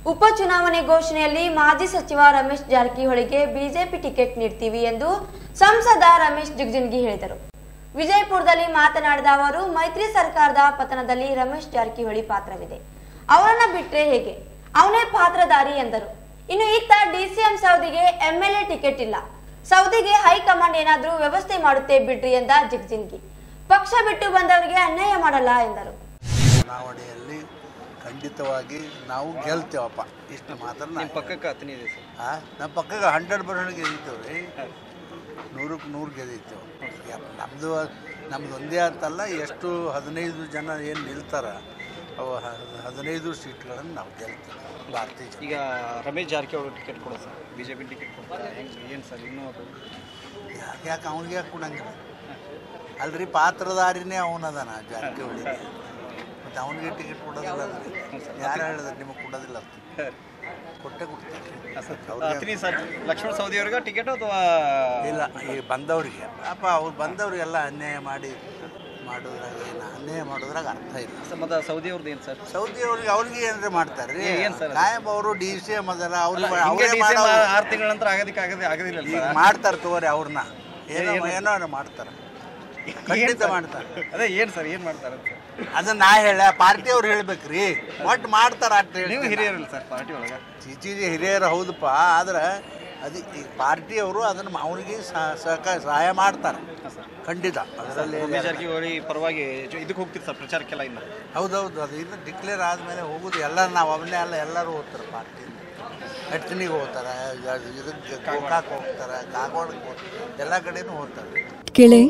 ಉಪಚುನಾವಣೆ ಘೋಷಣೆಯಲ್ಲಿ ಮಾಜಿ ಸಚಿವ ರಮೇಶ್ ಜಾರಕಿಹೊಳಿಗೆ ಬಿಜೆಪಿ ಟಿಕೆಟ್ ನೀಡ್ತೀವಿ ಎಂದು ಸಂಸದ ರಮೇಶ್ ಜಿಗಜಿಣಗಿ ಹೇಳಿದರು. ವಿಜಯಪುರದಲ್ಲಿ ಮಾತನಾಡಿದ ಅವರು, ಮೈತ್ರಿ ಸರ್ಕಾರದ ಪತನದಲ್ಲಿ ರಮೇಶ್ ಜಾರಕಿಹೊಳಿ ಪಾತ್ರವಿದೆ, ಅವರನ್ನ ಬಿಟ್ಟರೆ ಹೇಗೆ, ಅವನೇ ಪಾತ್ರಧಾರಿ ಎಂದರು. ಇನ್ನು ಇತ್ತ ಡಿಸಿಎಂ ಸೌದಿಗೆ ಎಂಎಲ್ಎ ಟಿಕೆಟ್ ಇಲ್ಲ, ಸೌದಿಗೆ ಹೈಕಮಾಂಡ್ ಏನಾದರೂ ವ್ಯವಸ್ಥೆ ಮಾಡುತ್ತೆ ಬಿಡ್ರಿ ಎಂದ ಜಿಗಜಿಣಗಿ. ಪಕ್ಷ ಬಿಟ್ಟು ಬಂದವರಿಗೆ ಅನ್ಯಾಯ ಮಾಡಲ್ಲ ಎಂದರು. ಚುನಾವಣೆಯಲ್ಲಿ ಖಂಡಿತವಾಗಿ ನಾವು ಗೆಲ್ತೇವಪ್ಪ, ಇಷ್ಟು ಮಾತ್ರ. ನಮ್ಮ ಪಕ್ಕಕ್ಕೆ ಹತ್ತನೇ ಇದೆ ಸರ್. ನಮ್ಮ ಪಕ್ಕಕ್ಕೆ 100% ಗೆದ್ದೀವಿ ರೀ, 100ಕ್ಕೆ 100 ಗೆದ್ದೀವಿ. ನಮ್ದು ಒಂದೇ ಅಂತಲ್ಲ, ಎಷ್ಟು 15 ಜನ ಏನು ನಿಲ್ತಾರೆ ಅವು 15 ಸೀಟ್ಗಳನ್ನು ನಾವು ಗೆಲ್ತೀವಿ ಭಾರತೀಯ. ಈಗ ರಮೇಶ್ ಜಾರಕಿಹೊಳಿ ಟಿಕೆಟ್ ಕೊಡೋ ಸರ್, ಬಿಜೆಪಿ ಟಿಕೆಟ್ ಕೊಡ್ತಾರೆ ಏನು ಸರ್? ಇನ್ನೂ ಅದು ಯಾಕೆ ಅವ್ನಿಗೆ ಯಾಕೆ ಕೊಡಂಗಿಲ್ಲ? ಅಲ್ರಿ, ಪಾತ್ರಧಾರಿನೇ ಅವನದಾನ ಜಾರಕಿಹೊಳಿ, ಮತ್ತು ಅವನಿಗೆ ಟಿಕೆಟ್ ಕೊಡೋದಿಲ್ಲ ಅಂದರೆ ಯಾರು ಹೇಳಿದ್ರೆ ನಿಮಗೆ ಕೊಡೋದಿಲ್ಲ ಅಂತ? ಕೊಟ್ಟೆ ಕೊಡ್ತಾರೆ ಸರ್. ಲಕ್ಷ್ಮಣ ಸವದಿ ಅವ್ರಿಗೆ ಟಿಕೆಟ್ ಅಥವಾ ಇಲ್ಲ, ಈ ಬಂದವರಿಗೆ ಪಾಪ ಅವ್ರು ಬಂದವ್ರಿಗೆಲ್ಲ ಅನ್ಯಾಯ ಮಾಡೋದ್ರಾಗ ಏನು ಅನ್ಯಾಯ ಮಾಡೋದ್ರಾಗ ಅರ್ಥ ಇಲ್ಲ. ಮತ್ತು ಸೌದಿ ಅವ್ರದ್ದು ಏನು ಸರ್? ಸೌದಿ ಅವ್ರಿಗೆ ಏನಾರ ಮಾಡ್ತಾರೆ ರೀ. ಏನು ಸರ್? ಕಾಯಂ ಅವರು DCM ಅದರ ಅವ್ರು 6 ತಿಂಗಳ ನಂತರ ಆಗೋದಿಲ್ಲ ಮಾಡ್ತಾರೆ ತಗೋರಿ, ಅವ್ರನ್ನ ಏನೋ ಮಾಡ್ತಾರೆ, ಖಂಡಿತ ಮಾಡ್ತಾರೆ. ಅದೇ ಏನು ಸರ್, ಏನು ಮಾಡ್ತಾರೆ ಅಂತ ಅದನ್ನ ನಾ ಹೇಳ, ಪಾರ್ಟಿ ಅವ್ರು ಹೇಳ್ಬೇಕ್ರಿ, ಒಟ್ಟು ಮಾಡ್ತಾರ ಅಂತ ಹೇಳಿ. ನೀವು ಹಿರಿಯರಲ್ಲ ಸರ್ ಪಾರ್ಟಿ ಒಳಗೆ? ಚೀಚಿ ಹಿರಿಯರು ಹೌದಪ್ಪ, ಆದ್ರೆ ಅದು ಈ ಪಾರ್ಟಿಯವರು ಅದನ್ನು ಅವನಿಗೆ ಸಹಾಯ ಮಾಡ್ತಾರೆ ಖಂಡಿತ. ಅದರಲ್ಲಿ ರಮೇಶ್ ಜಾರಕಿಹೊಳಿ ಪರವಾಗಿ ಇದಕ್ಕೆ ಹೋಗ್ತೀರಿ ಸರ್ ಪ್ರಚಾರಕ್ಕೆಲ್ಲ? ಇನ್ನು ಹೌದೌದು, ಅದು ಇನ್ನು ಡಿಕ್ಲೇರ್ ಆದಮೇಲೆ ಹೋಗೋದು. ಎಲ್ಲರೂ ನಾವು ಅವನ್ನೇ ಅಲ್ಲ, ಎಲ್ಲರೂ ಹೋಗ್ತಾರೆ ಪಾರ್ಟಿಯಿಂದ. ಹೆಟ್ನಿಗೆ ಹೋಗ್ತಾರೆ, ಇದಕ್ಕೆ ಗೋಕಾಕ್ ಹೋಗ್ತಾರೆ, ಕಾಗೋಳಕ್ಕೆ ಹೋಗ್ತಾರೆ, ಎಲ್ಲ ಕಡೆನೂ ಹೋಗ್ತಾರೆ. ಕೇಳಿ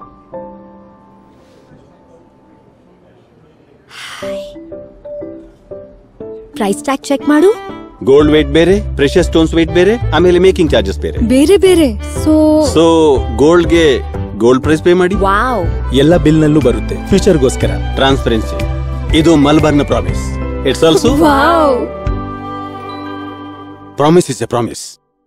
ಪ್ರೈಸ್ ಟ್ಯಾಗ್ ಚೆಕ್ ಮಾಡು. ಗೋಲ್ಡ್ ವೇಟ್ ಬೇರೆ, ಪ್ರೆಷಸ್ ಸ್ಟೋನ್ಸ್ ವೇಟ್ ಬೇರೆ, ಆಮೇಲೆ ಮೇಕಿಂಗ್ ಚಾರ್ಜಸ್ ಬೇರೆ ಬೇರೆ. ಸೊ ಗೋಲ್ಡ್ಗೆ ಗೋಲ್ಡ್ ಪ್ರೈಸ್ ಪೇ ಮಾಡಿ. ವಾವ್, ಎಲ್ಲ ಬಿಲ್ ನಲ್ಲೂ ಬರುತ್ತೆ, ಫ್ಯೂಚರ್ಗೋಸ್ಕರ. ಟ್ರಾನ್ಸ್ಪರೆನ್ಸಿ, ಇದು Malabar promise. It's also wow, promise is a promise.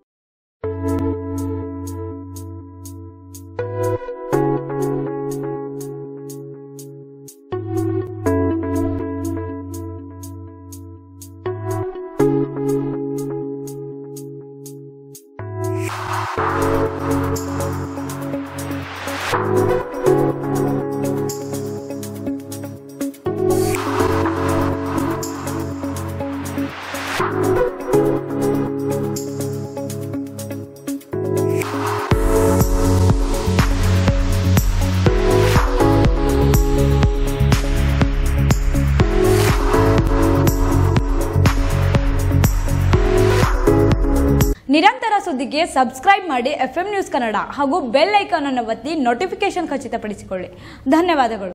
ನಿರಂತರ ಸುದ್ದಿಗೆ ಸಬ್ಸ್ಕ್ರೈಬ್ ಮಾಡಿ FM ನ್ಯೂಸ್ ಕನ್ನಡ ಹಾಗೂ ಬೆಲ್ ಐಕಾನ್ ಅನ್ನು ಒತ್ತಿ ನೋಟಿಫಿಕೇಶನ್ ಖಚಿತಪಡಿಸಿಕೊಳ್ಳಿ. ಧನ್ಯವಾದಗಳು.